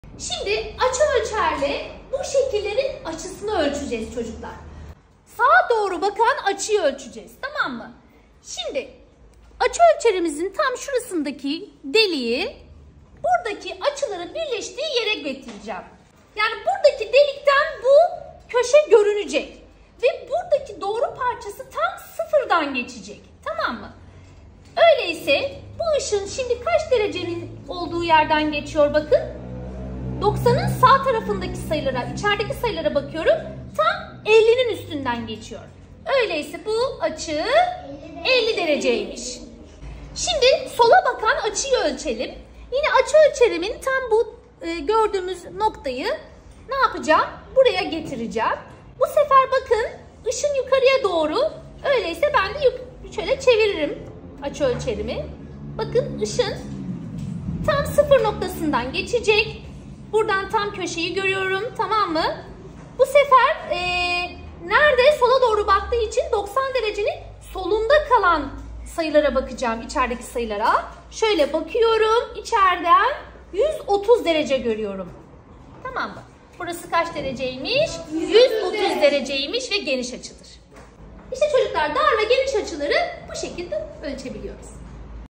Şimdi açı ölçerle bu şekillerin açısını ölçeceğiz çocuklar. Sağa doğru bakan açıyı ölçeceğiz, tamam mı? Şimdi açı ölçerimizin tam şurasındaki deliği buradaki açıların birleştiği yere getireceğim. Yani buradaki delikten bu köşe görünecek. Ve buradaki doğru parçası tam sıfırdan geçecek. Tamam mı? Öyleyse bu ışın şimdi kaç derecenin olduğu yerden geçiyor bakın. 90'ın sağ tarafındaki sayılara, içerideki sayılara bakıyorum. Tam 50'nin üstünden geçiyor. Öyleyse bu açı 50 dereceymiş. Şimdi sola bakan açıyı ölçelim. Yine açı ölçerimin tam bu gördüğümüz noktayı ne yapacağım? Buraya getireceğim. Bu sefer bakın ışın yukarıya doğru. Öyleyse ben de şöyle çeviririm açı ölçerimi. Bakın ışın tam sıfır noktasından geçecek. Buradan tam köşeyi görüyorum, tamam mı? Bu sefer nerede? Sola doğru baktığı için 90 derecenin solunda kalan sayılara bakacağım, içerideki sayılara. Şöyle bakıyorum, içeriden 130 derece görüyorum. Tamam mı? Burası kaç dereceymiş? 130 dereceymiş ve geniş açıdır. İşte çocuklar, dar ve geniş açıları bu şekilde ölçebiliyoruz.